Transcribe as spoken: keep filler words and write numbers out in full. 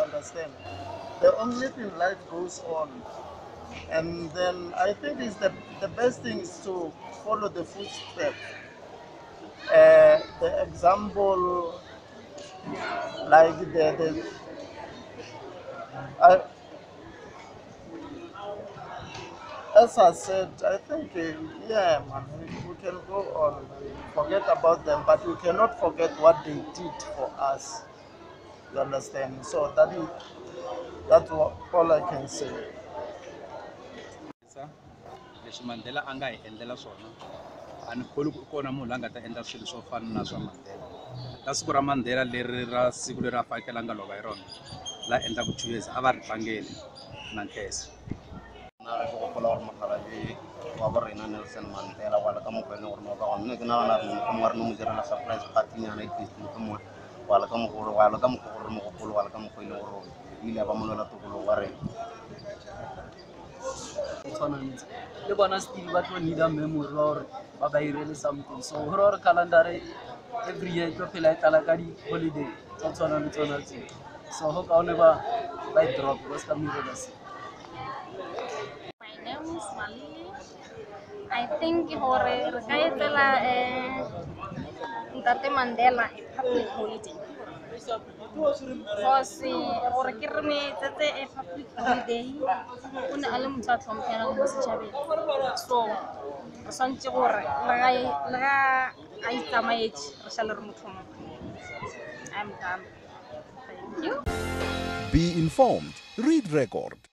understand? The only thing, life goes on. And then I think is the, the best thing is to follow the footsteps. Uh, the example, like the, the I, as I said, I think, uh, yeah, man, we, we can go on and forget about them, but we cannot forget what they did for us. You understand? So that is that's what, all I can say. Leswi Mandela a nga hi endlela swona a ni kholi ku kona munhu la nga ta endla swilo swo fana na swa Mandela. Ta siku ra Mandela leri ra siku leri a fakela nga lova hi rona la endlaku two years a va ri tlangeli na nkhensa. Na re go gopola gore mokgalaje wa borena Nelson Mandela wa le ka mokgwa e leng gore mo ka gone nne ke nagana re motlho re no mo direla surprise party nyana at least motlho mongwe wa le ka mogolo wa le ka mokgwa gore mogopolo wa le ka mokgwa e leng gore ile ba mo lwela tokologo wa rena tshwanantse le bona still ba tlo need a memory wa gore ba ba irele something, so gore gore calendar every year tlo phela e tlala ka di-holiday tsa tshwana le tsona tse, so go kaone ba ba e drop ba se ka mo irela se. My name is Malili. I think hore re ka etela eh Ntate Mandela a public holiday. Because gore ke re me tsetse a public holiday o ne a le motho a tlhomphelang mo setšhabeng, so re swantse gore le ga a itsamaetse re šale re motho mongwe. I'm done. Thank you. Be informed. Read record.